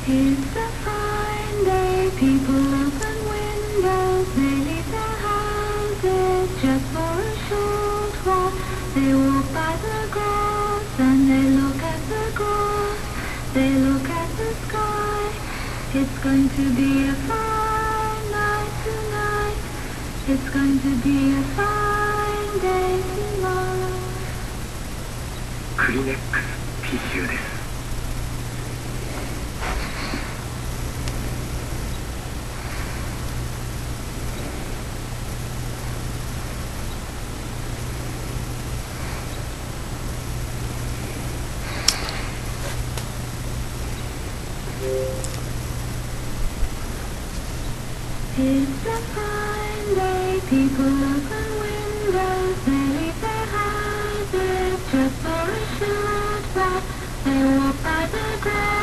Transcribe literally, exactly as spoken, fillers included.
It's a fine day, people open windows, they leave their houses just for a short while. They walk by the grass and they look at the grass, they look at the sky. It's going to be a fine night tonight, it's going to be a fine day tomorrow. クリネックスピシューです。It's a fine day, people open windows, they leave their houses just for a short while. They walk by the grass.